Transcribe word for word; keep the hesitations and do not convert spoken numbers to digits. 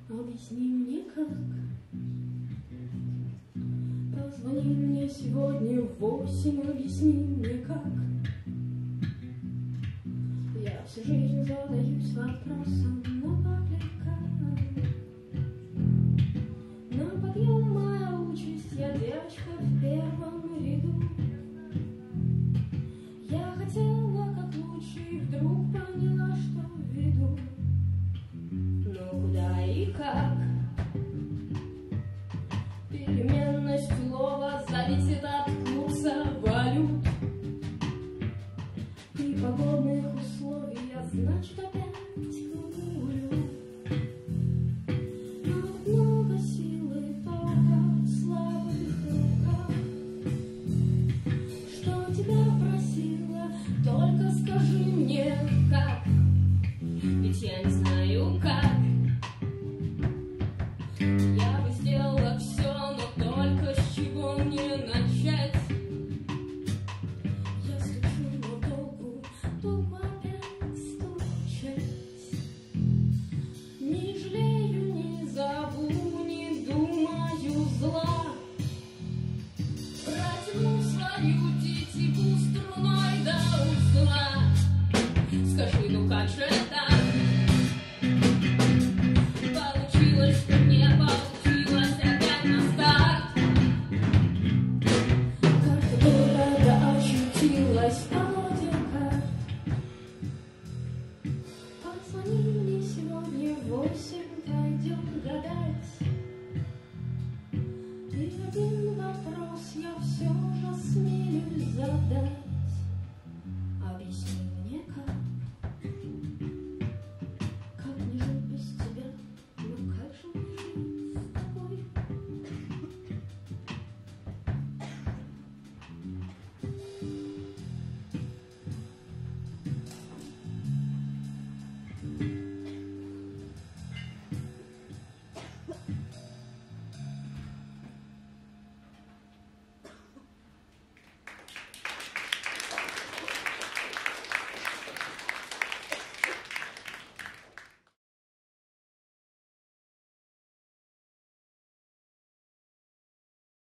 Объясни мне как. Позвони мне сегодня в восемь, объясни мне как. Я всю жизнь задаюсь вопросом, но как легка. На подъем моя участь, я девочка в первом ряду. Я хотела как лучше и вдруг поняла, что веду. Но куда и как? Переменность слова зависит от курса валют и погодных условий, а значит